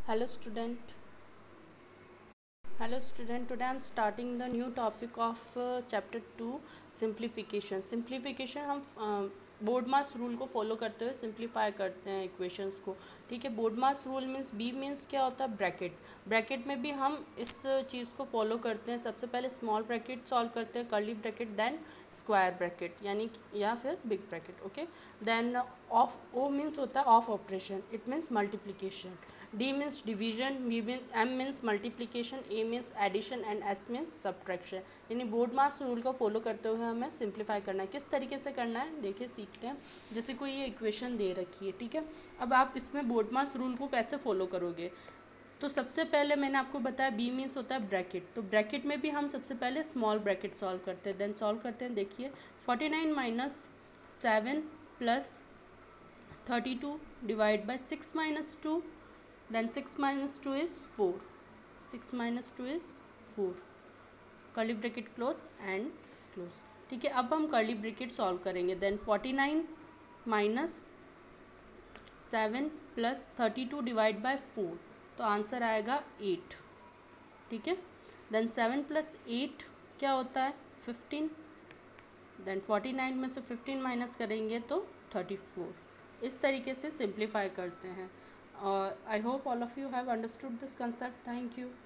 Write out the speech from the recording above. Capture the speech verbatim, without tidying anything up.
Hello student. Hello student. Today I am starting the new topic of uh, chapter two simplification. Simplification हम BODMAS rule को follow करते हुए simplify करते हैं equations को. ठीक है. BODMAS rule means B means क्या होता है ब्रैकेट. ब्रैकेट में भी हम इस चीज़ को फॉलो करते हैं. सबसे पहले स्मॉल ब्रैकेट सॉल्व करते हैं, curly bracket, then square bracket यानी या फिर big bracket. Okay. Then of O means होता है of operation, it means multiplication. D means division, B means M means multiplication, A means addition and S means subtraction. यानी BODMAS rule को follow करते हुए हमें simplify करना है. किस तरीके से करना है देखिए सीखते हैं. जैसे कोई ये इक्वेशन दे रखी है, ठीक है. अब आप इसमें बोर्ड मास रूल को कैसे फॉलो करोगे. तो सबसे पहले मैंने आपको बताया बी मीन्स होता है ब्रैकेट. तो ब्रैकेट में भी हम सबसे पहले स्मॉल ब्रैकेट सॉल्व करते हैं. देन सॉल्व करते हैं. देखिए forty nine minus seven plus thirty two divide by six minus two. Then six minus two is four. six minus two is four. Curly bracket close and close. ठीक है. अब हम curly bracket solve करेंगे. Then forty nine minus seven plus thirty two divide by four. तो answer आएगा eight. ठीक है. Then seven plus eight क्या होता है फिफ्टीन. देन फोर्टी नाइन में से फिफ्टीन माइनस करेंगे तो थर्टी फोर. इस तरीके से सिंप्लीफाई करते हैं. Uh, I hope all of you have understood this concept. Thank you.